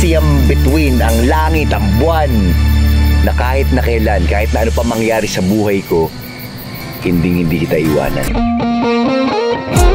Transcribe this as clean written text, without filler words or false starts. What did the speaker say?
siyam between ang langit, ang buwan, na kahit na kailan, kahit na ano pa mangyari sa buhay ko, hindi kita iwanan.